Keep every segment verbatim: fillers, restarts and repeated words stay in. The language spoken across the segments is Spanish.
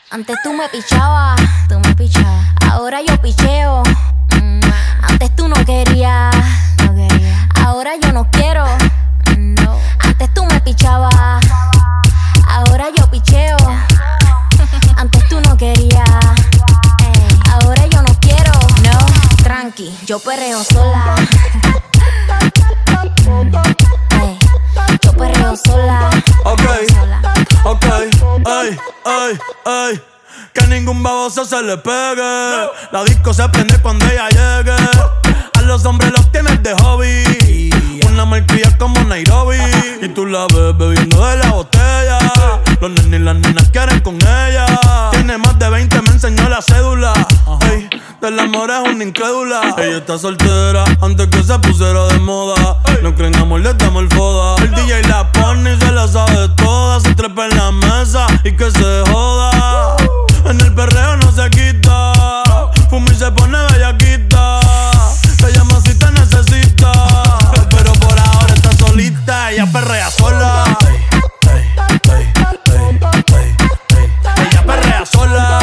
Antes tú me pichabas, tú me pichabas. Ahora yo picheo. Mm. Antes tú no querías, no quería. Ahora yo no quiero. No. Antes tú me pichabas. Ahora yo picheo. Antes tú no querías. Ey. Ahora yo no quiero. No, tranqui, yo perreo sola. Ey. Yo perreo sola. Ok, sola. ok, ey, ey, ey. Que ningún baboso se le pegue. La disco se prende cuando ella llegue. A los hombres los tienes de hobby. Una marquilla como Nairobi. Y tú la ves bebiendo de la botella. Los nenes y las nenas quieren con ella. Tiene más de veinte, me enseñó la cédula. Ey, del amor es una incrédula. Ella está soltera antes que se pusiera de moda. No creen amor, le damos el foda. El D J la pone y se la sabe toda. Se trepa en la mesa y que se joda. En el perreo no se quita. Fuma y se pone bellaquita. Te llama si te necesita. Pero por ahora está solita. Ella perrea sola. Ella perrea sola.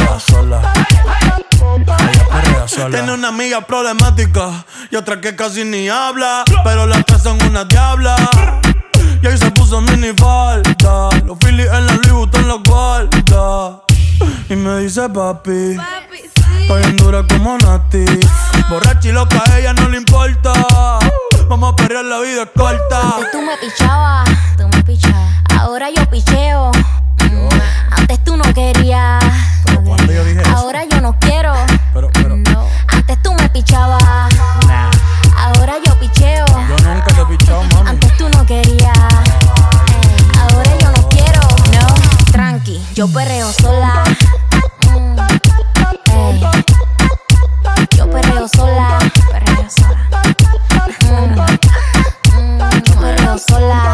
Tiene una amiga problemática y otra que casi ni habla, pero las tres son una diabla. Y ahí se puso mini falta. Los Phillies en la Louis Vuitton los guarda. Y me dice papi, Papi, sí. estoy en dura como Nati. Borracha y loca, a ella no le importa. Vamos a perrear, la vida es corta. Antes tú me pichabas, tú me pichabas. Ahora yo picheo. Mm. Antes tú no querías. Pero cuando yo dije eso, Ahora yo no quiero. pero, pero, No. Antes tú me pichabas. nah, Ahora yo picheo. yo nunca te he pichado, mami. Antes tú no querías. Ey. Ahora yo no quiero. No, tranqui, yo perreo sola. Mm. Ey. Yo perreo sola. Perreo sola. Mm. Mm. Yo perreo sola.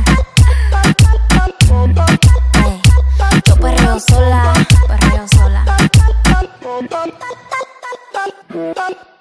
Ey. Yo perreo sola. Perreo sola.